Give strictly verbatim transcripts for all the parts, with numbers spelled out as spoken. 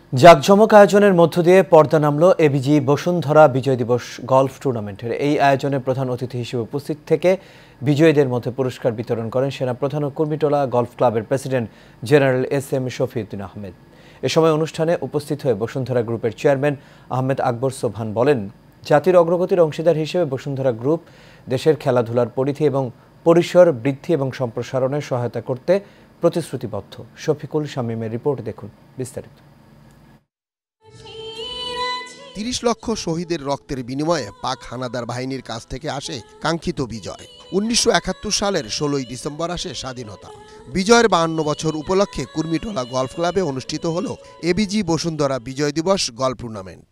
জাকজমক আয়োজনের মধ্য দিয়ে পর্দা নামলো এবিজি বসুন্ধরা বিজয় দিবস গলফ টুর্নামেন্টের। এই আয়োজনে প্রধান অতিথি হিসেবে উপস্থিত থেকে বিজয়ীদের মধ্যে পুরস্কার বিতরণ করেন সেনা প্রধান ও কুর্মিটোলা গলফ ক্লাবের president general S M Shafiuddin Ahmed. এ সময় অনুষ্ঠানে উপস্থিত হয়ে বসুন্ধরা গ্রুপের চেয়ারম্যান আহমেদ আকবর সোবহান বলেন, জাতির অগ্রগতির অংশীদার হিসেবে বসুন্ধরা গ্রুপ দেশের খেলাধুলার পরিধি এবং পরিসর বৃদ্ধি এবং সম্প্রসারণে সহায়তা করতে প্রতিশ্রুতিবদ্ধ। শফিকুল শামীমের রিপোর্ট দেখুন বিস্তারিত। তিরিশ লক্ষ শহীদের রক্তের বিনিময়ে পাক হানাদার বাহিনীর কাছ থেকে আসে কাঙ্ক্ষিত বিজয়। উনিশশো একাত্তর সালের ষোলোই ডিসেম্বর আসে স্বাধীনতা। বিজয়ের বাহান্ন বছর উপলক্ষে কুর্মিটোলা গলফ ক্লাবে অনুষ্ঠিত হল এবিজি বসুন্ধরা বিজয় দিবস গলফ টুর্নামেন্ট।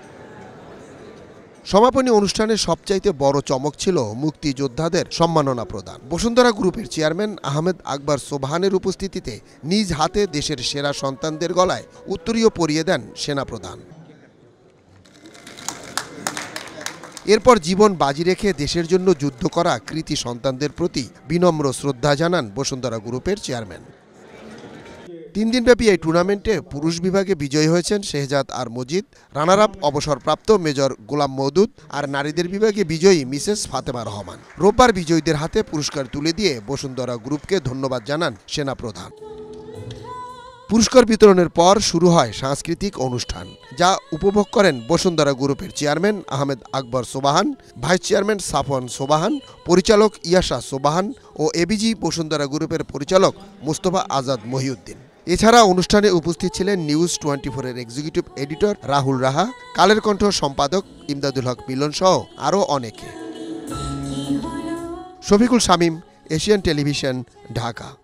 সমাপনী অনুষ্ঠানে সবচাইতে বড় চমক ছিল মুক্তিযোদ্ধাদের সম্মাননা প্রদান। বসুন্ধরা গ্রুপের চেয়ারম্যান আহমেদ আকবর সোবহানের উপস্থিতিতে নিজ হাতে দেশের সেরা সন্তানদের গলায় উত্তরীয় পরিয়ে দেন সেনাপ্রধান। এরপর জীবন বাজি রেখে দেশের জন্য যুদ্ধ করা কৃতি সন্তানদের প্রতি বিনম্র শ্রদ্ধা জানান বসুন্ধরা গ্রুপের চেয়ারম্যান। তিন দিনব্যাপী এই টুর্নামেন্টে পুরুষ বিভাগে বিজয়ী হয়েছেন শেহজাদ আর মজিদ, রানার আপ অবসরপ্রাপ্ত মেজর গোলাম মওদুদ, আর নারীদের বিভাগে বিজয়ী মিসেস ফাতেমা রহমান। রোববার বিজয়ীদের হাতে পুরস্কার তুলে দিয়ে বসুন্ধরা গ্রুপকে ধন্যবাদ জানান সেনাপ্রধান। পুরস্কার বিতরণের পর শুরু হয় সাংস্কৃতিক অনুষ্ঠান, যা উপভোগ করেন বসুন্ধরা গ্রুপের chairman Ahmed Akbar Sobhan, vice chairman Safwan Sobhan, পরিচালক ইয়াশা সোবহান ও এবিজি বসুন্ধরা গ্রুপের পরিচালক মোস্তফা আজাদ মহিউদ্দিন। এছাড়া অনুষ্ঠানে উপস্থিত ছিলেন নিউজ টোয়েন্টি ফোরের এক্সিকিউটিভ এডিটর রাহুল রাহা, কালের কণ্ঠ সম্পাদক ইমদাদুল হক মিলন সহ আরও অনেকে। Shafiqul Shamim, Asian television, Dhaka.